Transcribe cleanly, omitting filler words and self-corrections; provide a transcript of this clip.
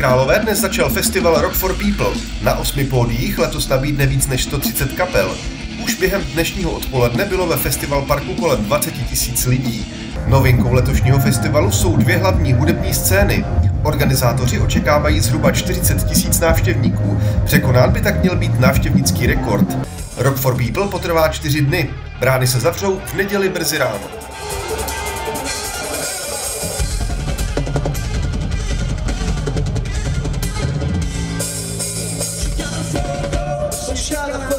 Králové dnes začal festival Rock for People. Na 8 pódiích letos nabídne víc než 130 kapel. Už během dnešního odpoledne bylo ve festival parku kolem 20 000 lidí. Novinkou letošního festivalu jsou dvě hlavní hudební scény. Organizátoři očekávají zhruba 40 000 návštěvníků. Překonán by tak měl být návštěvnický rekord. Rock for People potrvá 4 dny. Brány se zavřou v neděli brzy ráno. She got a